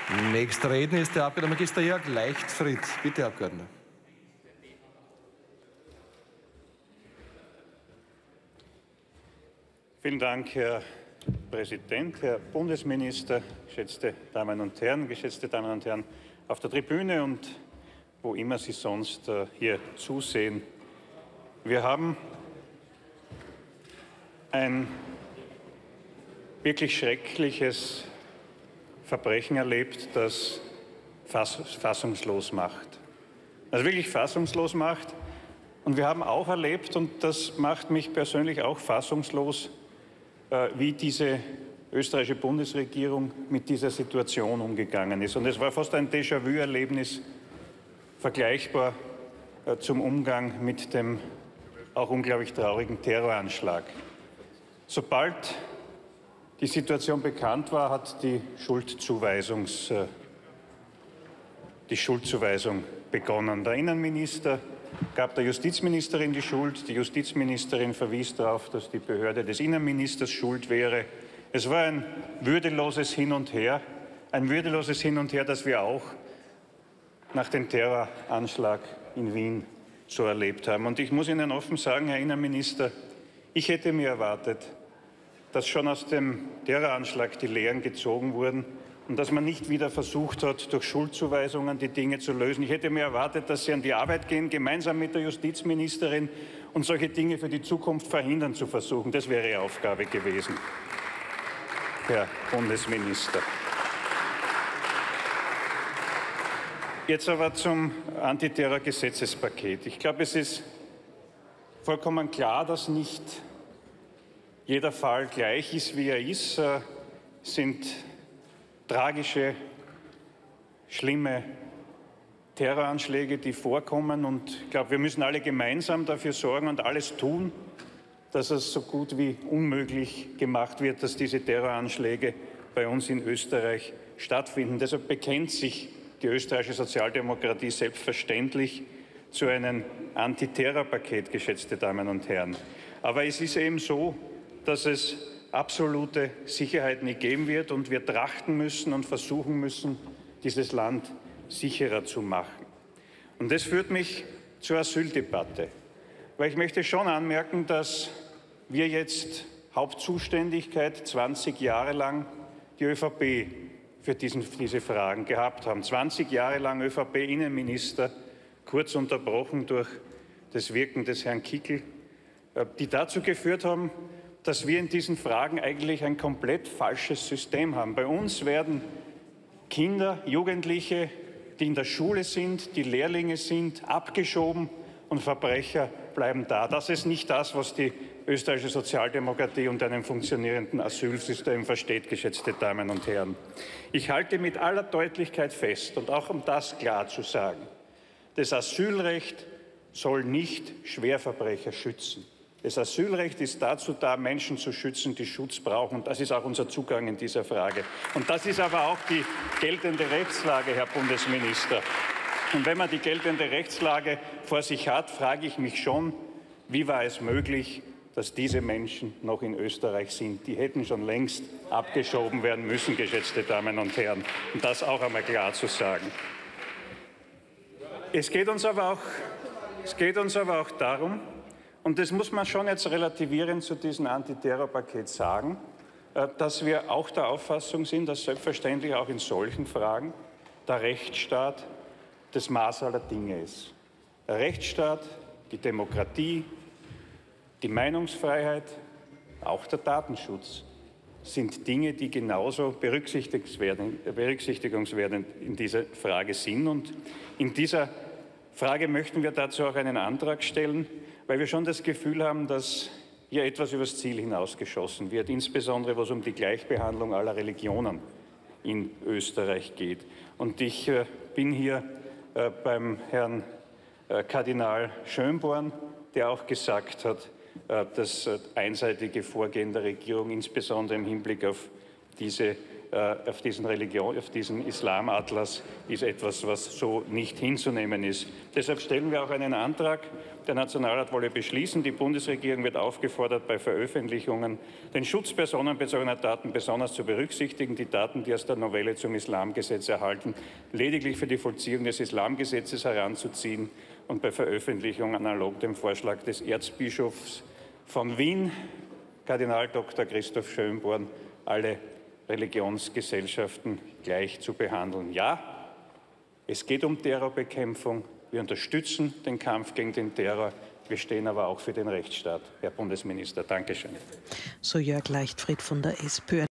Nächster Redner ist der Abgeordnete Magister Jörg Leichtfried. Bitte, Herr Abgeordneter. Vielen Dank, Herr Präsident, Herr Bundesminister, geschätzte Damen und Herren auf der Tribüne und wo immer Sie sonst hier zusehen. Wir haben ein wirklich schreckliches Verbrechen erlebt, das fassungslos macht. Das wirklich fassungslos macht. Und wir haben auch erlebt, und das macht mich persönlich auch fassungslos, wie diese österreichische Bundesregierung mit dieser Situation umgegangen ist. Und es war fast ein Déjà-vu-Erlebnis, vergleichbar zum Umgang mit dem auch unglaublich traurigen Terroranschlag. Sobald die Situation bekannt war, hat die Schuldzuweisung begonnen. Der Innenminister gab der Justizministerin die Schuld. Die Justizministerin verwies darauf, dass die Behörde des Innenministers schuld wäre. Es war ein würdeloses Hin und Her, das wir auch nach dem Terroranschlag in Wien so erlebt haben. Und ich muss Ihnen offen sagen, Herr Innenminister, ich hätte mir erwartet, dass schon aus dem Terroranschlag die Lehren gezogen wurden und dass man nicht wieder versucht hat, durch Schuldzuweisungen die Dinge zu lösen. Ich hätte mir erwartet, dass Sie an die Arbeit gehen, gemeinsam mit der Justizministerin, und solche Dinge für die Zukunft verhindern zu versuchen. Das wäre Ihre Aufgabe gewesen, Herr Bundesminister. Jetzt aber zum Antiterror-Gesetzespaket. Ich glaube, es ist vollkommen klar, dass nicht jeder Fall gleich ist, wie er ist. Es sind tragische, schlimme Terroranschläge, die vorkommen. Und ich glaube, wir müssen alle gemeinsam dafür sorgen und alles tun, dass es so gut wie unmöglich gemacht wird, dass diese Terroranschläge bei uns in Österreich stattfinden. Deshalb bekennt sich die österreichische Sozialdemokratie selbstverständlich zu einem Antiterrorpaket, geschätzte Damen und Herren. Aber es ist eben so, dass es absolute Sicherheit nicht geben wird und wir trachten müssen und versuchen müssen, dieses Land sicherer zu machen. Und das führt mich zur Asyldebatte. Weil ich möchte schon anmerken, dass wir jetzt Hauptzuständigkeit 20 Jahre lang die ÖVP für diese Fragen gehabt haben. 20 Jahre lang ÖVP-Innenminister, kurz unterbrochen durch das Wirken des Herrn Kickl, die dazu geführt haben, dass wir in diesen Fragen eigentlich ein komplett falsches System haben. Bei uns werden Kinder, Jugendliche, die in der Schule sind, die Lehrlinge sind, abgeschoben und Verbrecher bleiben da. Das ist nicht das, was die österreichische Sozialdemokratie unter einem funktionierenden Asylsystem versteht, geschätzte Damen und Herren. Ich halte mit aller Deutlichkeit fest, und auch um das klar zu sagen, das Asylrecht soll nicht Schwerverbrecher schützen. Das Asylrecht ist dazu da, Menschen zu schützen, die Schutz brauchen. Und das ist auch unser Zugang in dieser Frage. Und das ist aber auch die geltende Rechtslage, Herr Bundesminister. Und wenn man die geltende Rechtslage vor sich hat, frage ich mich schon, wie war es möglich, dass diese Menschen noch in Österreich sind? Die hätten schon längst abgeschoben werden müssen, geschätzte Damen und Herren. Und das auch einmal klar zu sagen. Es geht uns aber auch darum, und das muss man schon jetzt relativierend zu diesem Antiterrorpaket sagen, dass wir auch der Auffassung sind, dass selbstverständlich auch in solchen Fragen der Rechtsstaat das Maß aller Dinge ist. Der Rechtsstaat, die Demokratie, die Meinungsfreiheit, auch der Datenschutz sind Dinge, die genauso berücksichtigungswert in dieser Frage sind. Und in dieser Frage möchten wir dazu auch einen Antrag stellen, weil wir schon das Gefühl haben, dass hier etwas übers Ziel hinausgeschossen wird, insbesondere was um die Gleichbehandlung aller Religionen in Österreich geht. Und ich bin hier beim Herrn Kardinal Schönborn, der auch gesagt hat, das einseitige Vorgehen der Regierung, insbesondere im Hinblick auf diese auf diesen Islamatlas ist etwas, was so nicht hinzunehmen ist. Deshalb stellen wir auch einen Antrag. Der Nationalrat wolle beschließen, die Bundesregierung wird aufgefordert, bei Veröffentlichungen den Schutz personenbezogener Daten besonders zu berücksichtigen. Die Daten, die aus der Novelle zum Islamgesetz erhalten, lediglich für die Vollziehung des Islamgesetzes heranzuziehen und bei Veröffentlichung analog dem Vorschlag des Erzbischofs von Wien, Kardinal Dr. Christoph Schönborn, alle Religionsgesellschaften gleich zu behandeln. Ja, es geht um Terrorbekämpfung. Wir unterstützen den Kampf gegen den Terror. Wir stehen aber auch für den Rechtsstaat. Herr Bundesminister, Dankeschön. So Jörg Leichtfried von der SPÖ.